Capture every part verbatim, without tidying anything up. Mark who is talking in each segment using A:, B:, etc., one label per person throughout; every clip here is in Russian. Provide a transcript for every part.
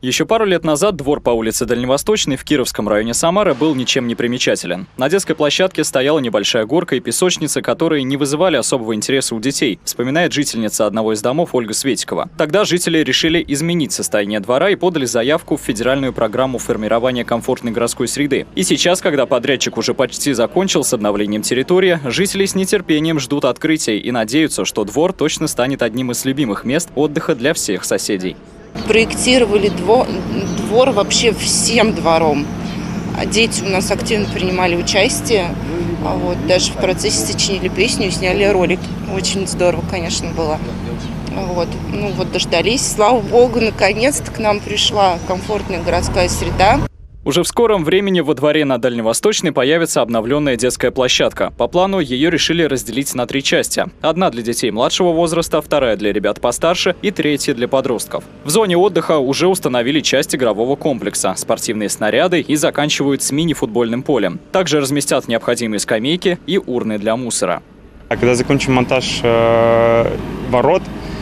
A: Еще пару лет назад двор по улице Дальневосточной в Кировском районе Самары был ничем не примечателен. На детской площадке стояла небольшая горка и песочница, которые не вызывали особого интереса у детей, вспоминает жительница одного из домов Ольга Светикова. Тогда жители решили изменить состояние двора и подали заявку в федеральную программу формирования комфортной городской среды. И сейчас, когда подрядчик уже почти закончил с обновлением территории, жители с нетерпением ждут открытия и надеются, что двор точно станет одним из любимых мест отдыха для всех соседей.
B: Проектировали двор, двор вообще всем двором. Дети у нас активно принимали участие. Вот, даже в процессе сочинили песню и сняли ролик. Очень здорово, конечно, было. Вот. Ну вот дождались. Слава богу, наконец-то к нам пришла комфортная городская среда.
A: Уже в скором времени во дворе на Дальневосточной появится обновленная детская площадка. По плану ее решили разделить на три части. Одна для детей младшего возраста, вторая для ребят постарше и третья для подростков. В зоне отдыха уже установили часть игрового комплекса, спортивные снаряды и заканчивают с мини-футбольным полем. Также разместят необходимые скамейки и урны для мусора.
C: А когда закончим монтаж э, ворот,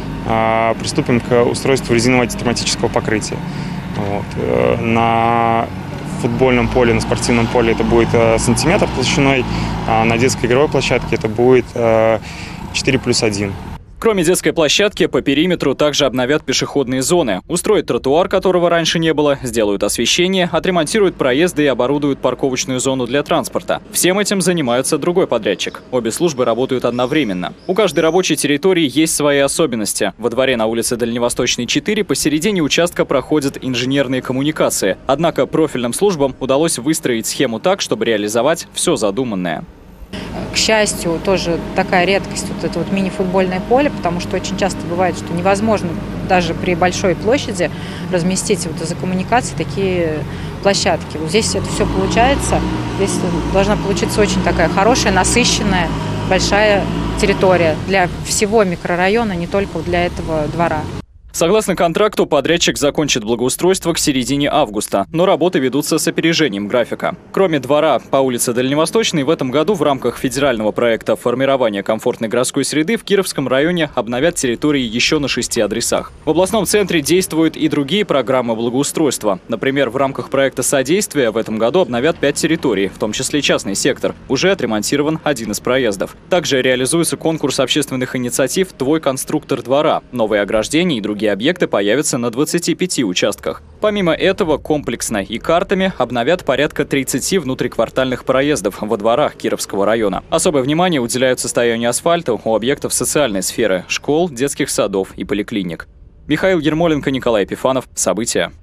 C: э, приступим к устройству резинового антитравматического покрытия. Вот. Э, на В футбольном поле, на спортивном поле это будет э, сантиметр толщиной, а на детской игровой площадке это будет э, четыре плюс один.
A: Кроме детской площадки, по периметру также обновят пешеходные зоны, устроят тротуар, которого раньше не было, сделают освещение, отремонтируют проезды и оборудуют парковочную зону для транспорта. Всем этим занимается другой подрядчик. Обе службы работают одновременно. У каждой рабочей территории есть свои особенности. Во дворе на улице Дальневосточной, четыре посередине участка проходят инженерные коммуникации. Однако профильным службам удалось выстроить схему так, чтобы реализовать все задуманное.
D: К счастью, тоже такая редкость, вот это вот мини-футбольное поле, потому что очень часто бывает, что невозможно даже при большой площади разместить вот из-за коммуникаций такие площадки. Вот здесь это все получается. Здесь должна получиться очень такая хорошая, насыщенная, большая территория для всего микрорайона, не только для этого двора.
A: Согласно контракту, подрядчик закончит благоустройство к середине августа, но работы ведутся с опережением графика. Кроме двора по улице Дальневосточной, в этом году в рамках федерального проекта формирования комфортной городской среды в Кировском районе обновят территории еще на шести адресах. В областном центре действуют и другие программы благоустройства. Например, в рамках проекта содействия в этом году обновят пять территорий, в том числе частный сектор. Уже отремонтирован один из проездов. Также реализуется конкурс общественных инициатив «Твой конструктор двора». Новые ограждения и другие объекты появятся на двадцати пяти участках. Помимо этого, комплексно и картами обновят порядка тридцати внутриквартальных проездов во дворах Кировского района. Особое внимание уделяют состоянию асфальта у объектов социальной сферы – школ, детских садов и поликлиник. Михаил Ермоленко, Николай Епифанов. События.